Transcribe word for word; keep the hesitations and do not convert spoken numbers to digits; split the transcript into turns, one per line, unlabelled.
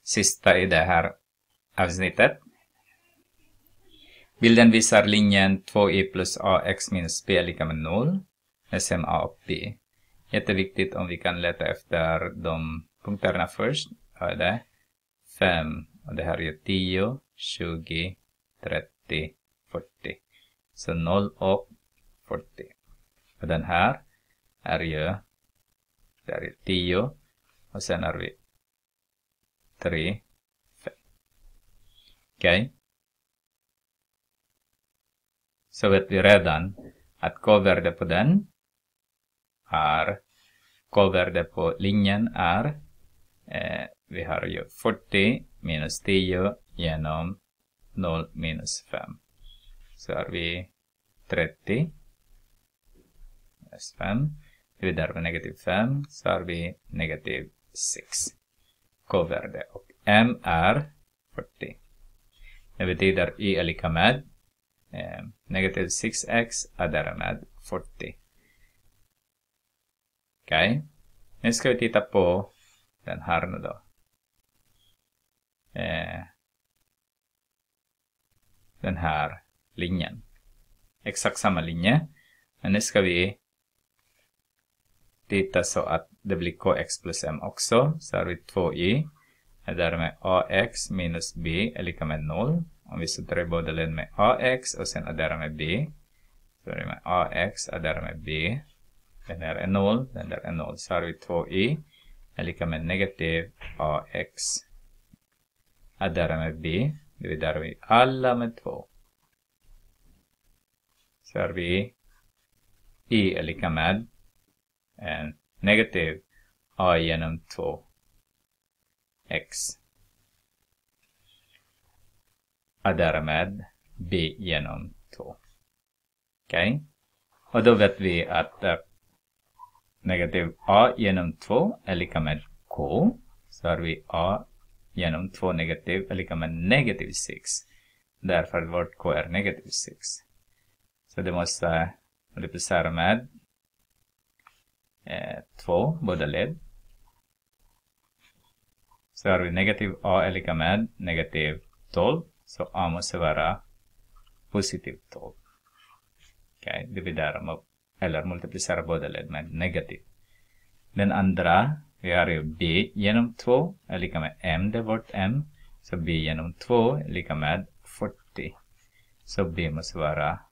sista i det här avsnittet. Bilden visar linjen två i plus ax minus b lika med noll. S M a och b. Jätteviktigt om vi kan leta efter de punkterna först. Är det fem och det här är tio, tjugo, trettio, fyrtio. Så noll och fyrtio. Och den här är ju, där är tio och sen har vi tre, fem. Okej. Okay. Så vet vi redan att k-värde på den är, k-värde på linjen är, eh, vi har ju fyrtio minus tio genom noll minus fem. Så har vi trettio minus fem. Dividerar med negativ fem så har vi negativ sex. K-värde och m är fyrtio. Det betyder y är lika med eh, negativ sex x är därmed fyrtio. Okej. Okay. Nu ska vi titta på den här nu då. Eh, den här linjen. Exakt samma linje. Men nu ska vi titta så att det blir kx plus m också. Så har vi två y. Därmed ax minus b är lika med noll. Om vi sätter i båda led med ax och sen adderar med b. Så är det med ax adderar med b. Den där är noll. Den där är noll. Så har vi två y. Är lika med negativ ax. Adderar med b. Dividerar vi alla med två. Så har vi y är lika med en negativ a genom två x. Addera med b genom två. Okej. Okay. Och då vet vi att uh, negativ a genom två är lika med k. Så har vi a genom två negativ är lika med negativ sex. Därför vårt k är negativ sex. Så det måste multiplicera med eh, två, båda led. Så har vi negativ a är lika med negativ tolv. Så a måste vara positiv tolv. Okej, okay. Dividera eller multiplicera båda led med negativ. Den andra, vi har ju b genom två är lika med m, det är vårt m. Så b genom två är lika med fyrtio. Så b måste vara